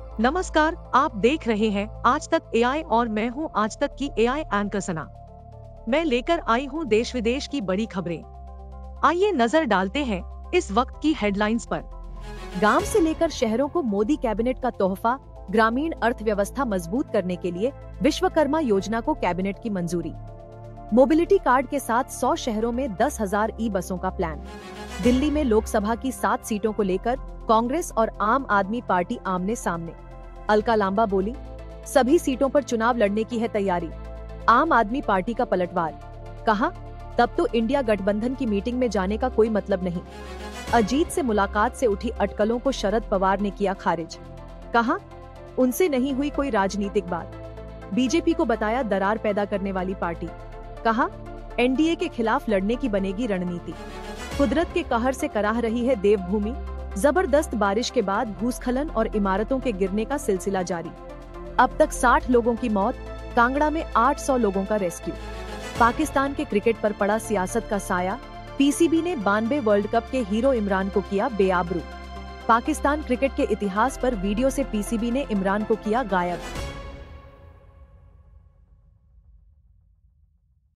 नमस्कार, आप देख रहे हैं आज तक एआई और मैं हूं आज तक की एआई एंकर सना। मैं लेकर आई हूं देश विदेश की बड़ी खबरें। आइए नजर डालते हैं इस वक्त की हेडलाइंस पर। गांव से लेकर शहरों को मोदी कैबिनेट का तोहफा, ग्रामीण अर्थव्यवस्था मजबूत करने के लिए विश्वकर्मा योजना को कैबिनेट की मंजूरी। मोबिलिटी कार्ड के साथ 100 शहरों में 10,000 ई बसों का प्लान। दिल्ली में लोकसभा की 7 सीटों को लेकर कांग्रेस और आम आदमी पार्टी आमने सामने। अलका लांबा बोली, सभी सीटों पर चुनाव लड़ने की है तैयारी। आम आदमी पार्टी का पलटवार, कहा तब तो इंडिया गठबंधन की मीटिंग में जाने का कोई मतलब नहीं। अजीत से मुलाकात से उठी अटकलों को शरद पवार ने किया खारिज, कहा उनसे नहीं हुई कोई राजनीतिक बात। बीजेपी को बताया दरार पैदा करने वाली पार्टी, कहा एनडीए के खिलाफ लड़ने की बनेगी रणनीति। कुदरत के कहर से कराह रही है देवभूमि, जबरदस्त बारिश के बाद भूस्खलन और इमारतों के गिरने का सिलसिला जारी। अब तक 60 लोगों की मौत, कांगड़ा में 800 लोगों का रेस्क्यू। पाकिस्तान के क्रिकेट पर पड़ा सियासत का साया, पीसीबी ने 92 वर्ल्ड कप के हीरो इमरान को किया बेआबरू। पाकिस्तान क्रिकेट के इतिहास पर वीडियो से पीसीबी ने इमरान को किया गायब।